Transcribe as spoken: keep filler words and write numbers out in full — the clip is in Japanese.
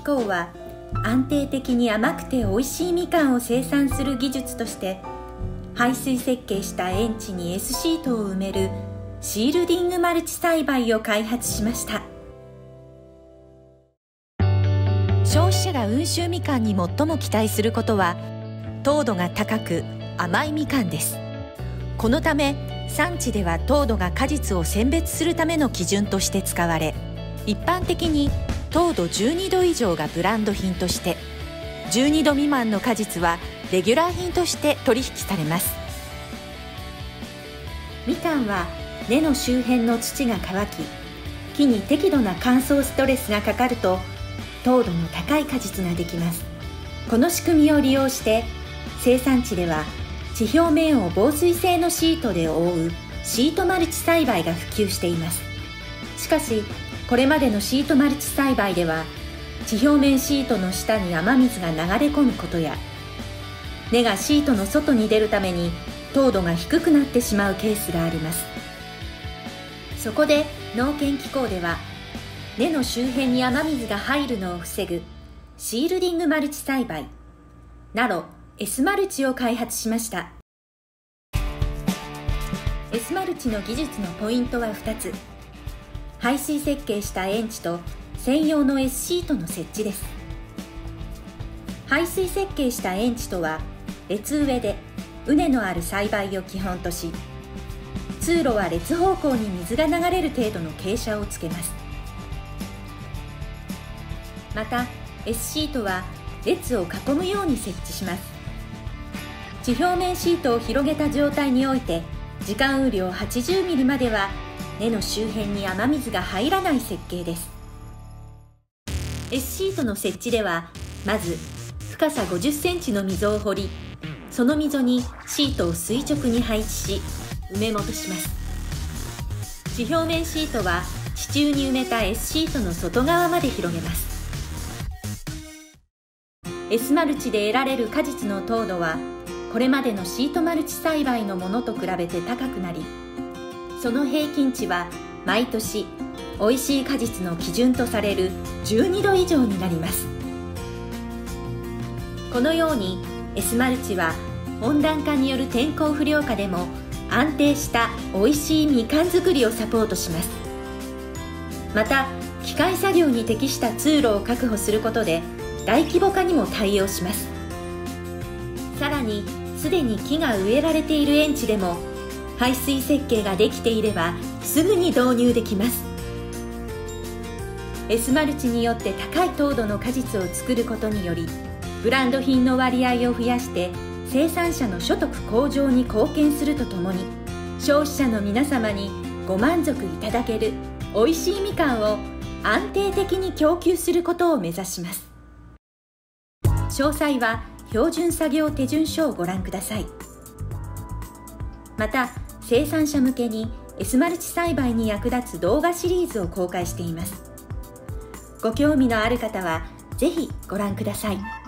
機構は安定的に甘くて美味しいみかんを生産する技術として、排水設計した園地に S シートを埋めるシールディングマルチ栽培を開発しました。消費者が温州みかんに最も期待することは、糖度が高く甘いみかんです。このため産地では糖度が果実を選別するための基準として使われ、一般的に糖度じゅうにど以上がブランド品として、じゅうにど未満の果実はレギュラー品として取引されます。みかんは根の周辺の土が乾き、木に適度な乾燥ストレスがかかると糖度の高い果実ができます。この仕組みを利用して生産地では地表面を防水性のシートで覆うシートマルチ栽培が普及しています。しかしこれまでのシートマルチ栽培では、地表面シートの下に雨水が流れ込むことや、根がシートの外に出るために糖度が低くなってしまうケースがあります。そこで農研機構では、根の周辺に雨水が入るのを防ぐシールディングマルチ栽培ナロ S マルチを開発しました。 S マルチの技術のポイントはふたつ。排水設計した園地と専用の S シートの設置です。排水設計した園地とは、列植えで畝のある栽培を基本とし、通路は列方向に水が流れる程度の傾斜をつけます。また S シートは列を囲むように設置します。地表面シートを広げた状態において、時間雨量はちじゅうミリまでは根の周辺に雨水が入らない設計です。 S シートの設置では、まず深さごじゅっセンチの溝を掘り、その溝にシートを垂直に配置し埋め戻します。地表面シートは地中に埋めた S シートの外側まで広げます。 S マルチで得られる果実の糖度は、これまでのシートマルチ栽培のものと比べて高くなり、その平均値は毎年おいしい果実の基準とされるじゅうにど以上になります。このように S マルチは温暖化による天候不良下でも安定したおいしいみかん作りをサポートします。また機械作業に適した通路を確保することで大規模化にも対応します。さらにすでに木が植えられている園地でも排水設計ができていればすぐに導入できます。 S マルチによって高い糖度の果実を作ることにより、ブランド品の割合を増やして生産者の所得向上に貢献するとともに、消費者の皆様にご満足いただけるおいしいみかんを安定的に供給することを目指します。詳細は標準作業手順書をご覧ください。また生産者向けに S マルチ栽培に役立つ動画シリーズを公開しています。ご興味のある方はぜひご覧ください。